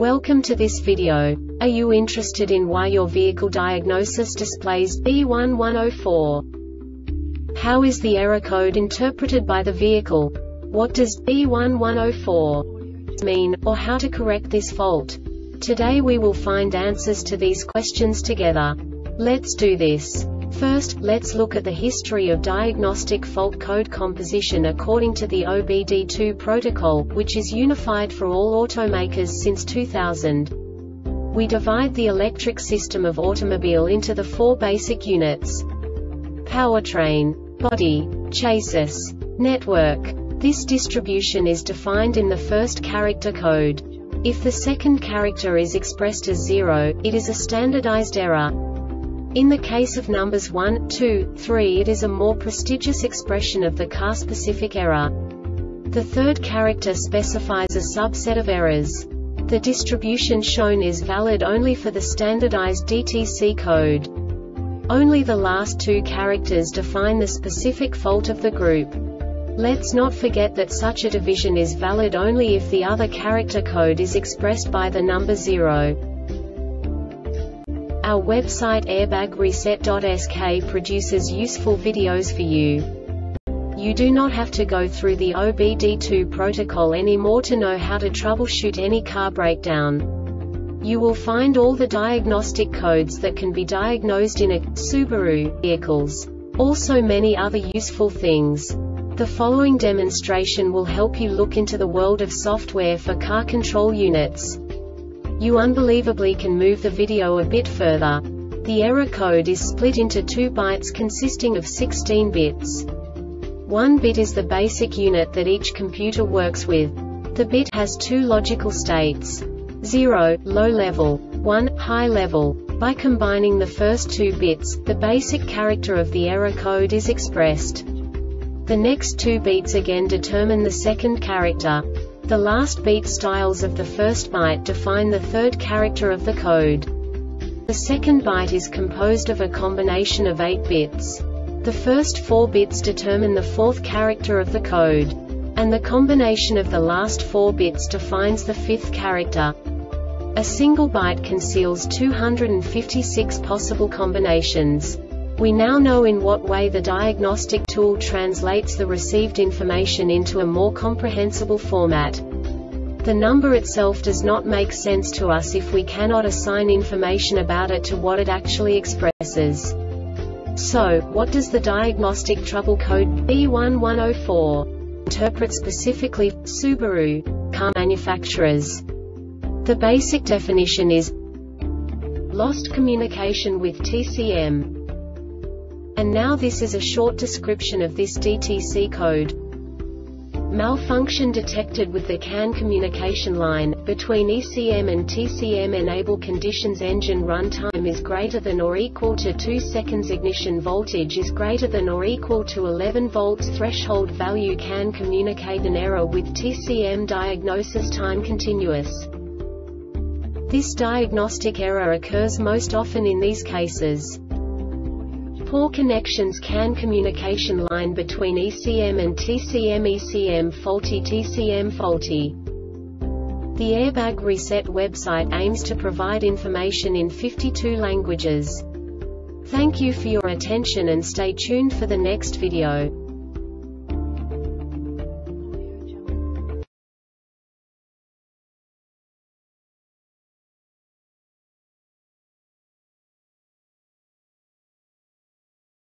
Welcome to this video. Are you interested in why your vehicle diagnosis displays B1104? How is the error code interpreted by the vehicle? What does B1104 mean, or how to correct this fault? Today we will find answers to these questions together. Let's do this. First, let's look at the history of diagnostic fault code composition according to the OBD2 protocol, which is unified for all automakers since 2000. We divide the electric system of automobile into the four basic units: powertrain, body, chassis, network. This distribution is defined in the first character code. If the second character is expressed as 0, it is a standardized error. In the case of numbers 1, 2, 3, it is a more prestigious expression of the car-specific error. The third character specifies a subset of errors. The distribution shown is valid only for the standardized DTC code. Only the last two characters define the specific fault of the group. Let's not forget that such a division is valid only if the other character code is expressed by the number 0. Our website airbagreset.sk produces useful videos for you. You do not have to go through the OBD2 protocol anymore to know how to troubleshoot any car breakdown. You will find all the diagnostic codes that can be diagnosed in a Subaru vehicles. Also many other useful things. The following demonstration will help you look into the world of software for car control units. You unbelievably can move the video a bit further. The error code is split into 2 bytes consisting of 16 bits. 1 bit is the basic unit that each computer works with. The bit has 2 logical states: 0, low level, 1, high level. By combining the first 2 bits, the basic character of the error code is expressed. The next 2 beats again determine the second character. The last beat styles of the first byte define the third character of the code. The second byte is composed of a combination of 8 bits. The first 4 bits determine the fourth character of the code. And the combination of the last 4 bits defines the fifth character. A single byte conceals 256 possible combinations. We now know in what way the diagnostic tool translates the received information into a more comprehensible format. The number itself does not make sense to us if we cannot assign information about it to what it actually expresses. So, what does the diagnostic trouble code B1104 interpret specifically for Subaru car manufacturers? The basic definition is lost communication with TCM. And now this is a short description of this DTC code. Malfunction detected with the CAN communication line between ECM and TCM. Enable conditions: engine runtime is greater than or equal to 2 seconds, ignition voltage is greater than or equal to 11 volts, threshold value. CAN communicate an error with TCM. Diagnosis time continuous. This diagnostic error occurs most often in these cases: poor connections, CAN communication line between ECM and TCM, ECM faulty, TCM faulty. The Airbag Reset website aims to provide information in 52 languages. Thank you for your attention and stay tuned for the next video.